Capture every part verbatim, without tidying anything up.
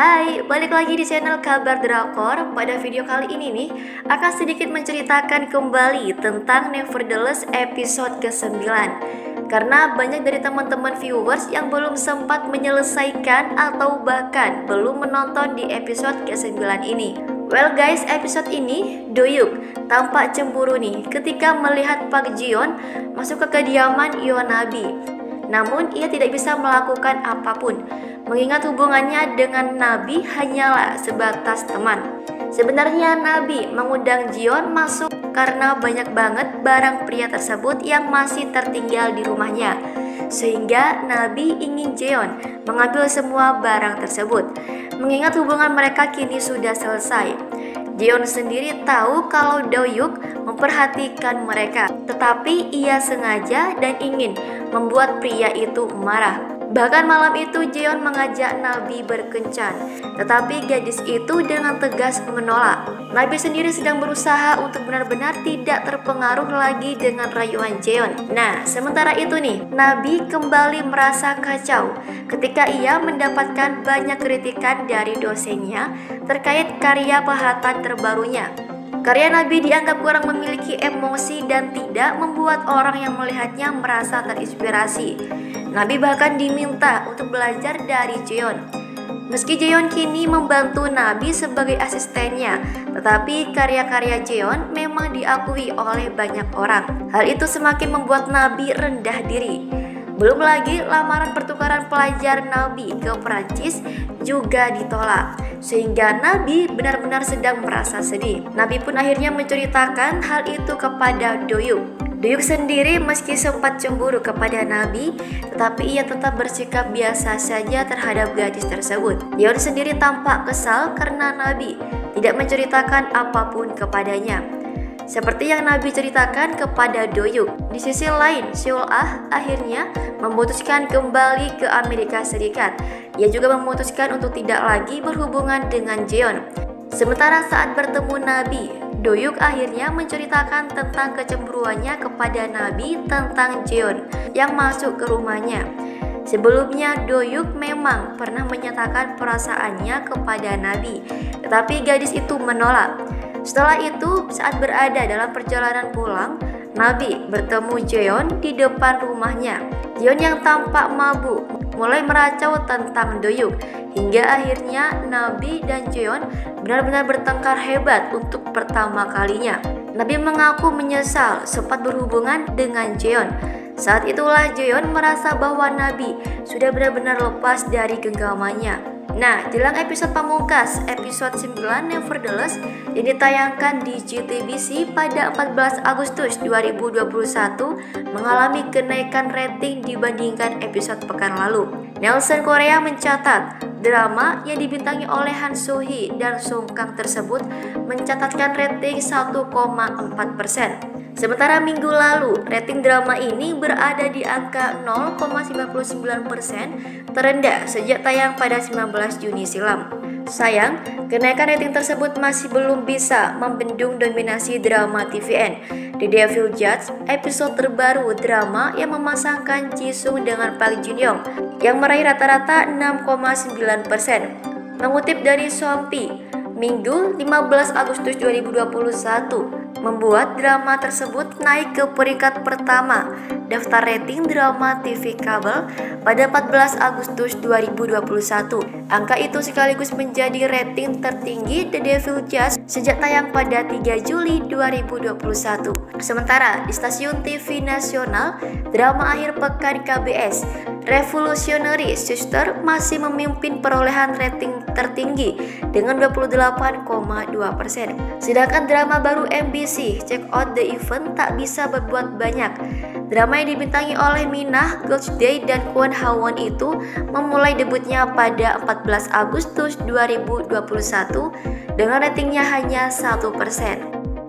Hai, balik lagi di channel Kabar Drakor. Pada video kali ini nih, akan sedikit menceritakan kembali tentang Nevertheless episode kesembilan. Karena banyak dari teman-teman viewers yang belum sempat menyelesaikan atau bahkan belum menonton di episode kesembilan ini. Well guys, episode ini Doyuk tampak cemburu nih ketika melihat Park Ji-yeon masuk ke kediaman Yonabi. Namun ia tidak bisa melakukan apapun, mengingat hubungannya dengan Nabi hanyalah sebatas teman. Sebenarnya Nabi mengundang Ji-yeon masuk karena banyak banget barang pria tersebut yang masih tertinggal di rumahnya. Sehingga Nabi ingin Ji-yeon mengambil semua barang tersebut, mengingat hubungan mereka kini sudah selesai. Ji-yeon sendiri tahu kalau Doyuk memperhatikan mereka, tetapi ia sengaja dan ingin membuat pria itu marah. Bahkan malam itu Ji-yeon mengajak Nabi berkencan, tetapi gadis itu dengan tegas menolak. Nabi sendiri sedang berusaha untuk benar-benar tidak terpengaruh lagi dengan rayuan Ji-yeon. Nah, sementara itu nih, Nabi kembali merasa kacau ketika ia mendapatkan banyak kritikan dari dosennya terkait karya pahatan terbarunya. Karya Nabi dianggap kurang memiliki emosi dan tidak membuat orang yang melihatnya merasa terinspirasi. Nabi bahkan diminta untuk belajar dari Ji-yeon. Meski Ji-yeon kini membantu Nabi sebagai asistennya, tetapi karya-karya Ji-yeon memang diakui oleh banyak orang. Hal itu semakin membuat Nabi rendah diri. Belum lagi lamaran pertukaran pelajar Nabi ke Prancis juga ditolak, sehingga Nabi benar-benar sedang merasa sedih. Nabi pun akhirnya menceritakan hal itu kepada Doyuk. Doyuk sendiri meski sempat cemburu kepada Nabi, tetapi ia tetap bersikap biasa saja terhadap gadis tersebut. Ji-yeon sendiri tampak kesal karena Nabi tidak menceritakan apapun kepadanya, seperti yang Nabi ceritakan kepada Doyuk. Di sisi lain, Seol-ah akhirnya memutuskan kembali ke Amerika Serikat. Ia juga memutuskan untuk tidak lagi berhubungan dengan Ji-yeon. Sementara saat bertemu Nabi, Doyuk akhirnya menceritakan tentang kecemburuannya kepada Nabi tentang Ji-yeon yang masuk ke rumahnya. Sebelumnya Doyuk memang pernah menyatakan perasaannya kepada Nabi, tetapi gadis itu menolak. Setelah itu, saat berada dalam perjalanan pulang, Nabi bertemu Ji-yeon di depan rumahnya. Ji-yeon yang tampak mabuk mulai meracau tentang Doyuk, hingga akhirnya Nabi dan Ji-yeon benar-benar bertengkar hebat untuk pertama kalinya. Nabi mengaku menyesal sempat berhubungan dengan Ji-yeon. Saat itulah Ji-yeon merasa bahwa Nabi sudah benar-benar lepas dari genggamannya. Nah, jelang episode pamungkas, episode sembilan Nevertheless yang ditayangkan di J T B C pada empat belas Agustus dua ribu dua puluh satu mengalami kenaikan rating dibandingkan episode pekan lalu. Nielsen Korea mencatat drama yang dibintangi oleh Han So-hee dan Song Kang tersebut mencatatkan rating satu koma empat persen. Sementara minggu lalu, rating drama ini berada di angka nol koma sembilan sembilan persen, terendah sejak tayang pada sembilan belas Juni silam. Sayang, kenaikan rating tersebut masih belum bisa membendung dominasi drama T V N. The Devil Judge, episode terbaru drama yang memasangkan Ji-sung dengan Park Jin-young, yang meraih rata-rata enam koma sembilan persen. Mengutip dari Sompi, Minggu lima belas Agustus dua ribu dua puluh satu, membuat drama tersebut naik ke peringkat pertama daftar rating drama T V kabel pada empat belas Agustus dua ribu dua puluh satu. Angka itu sekaligus menjadi rating tertinggi The Devil Judge sejak tayang pada tiga Juli dua ribu dua puluh satu. Sementara di stasiun T V nasional, drama akhir pekan K B S Revolutionary Sister masih memimpin perolehan rating tertinggi dengan dua puluh delapan koma dua persen. Sedangkan drama baru M B C Check Out the Event tak bisa berbuat banyak. Drama yang dibintangi oleh Minah, Girls Day, dan Kwon Ha-won itu memulai debutnya pada empat belas Agustus dua ribu dua puluh satu dengan ratingnya hanya satu persen.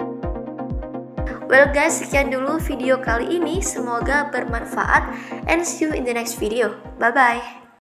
Well guys, sekian dulu video kali ini. Semoga bermanfaat and see you in the next video. Bye bye.